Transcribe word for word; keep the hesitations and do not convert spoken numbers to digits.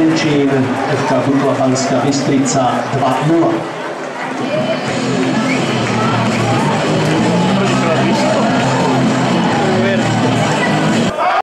Trenčín, ef ká Dukla Banská Bystrica dva nula.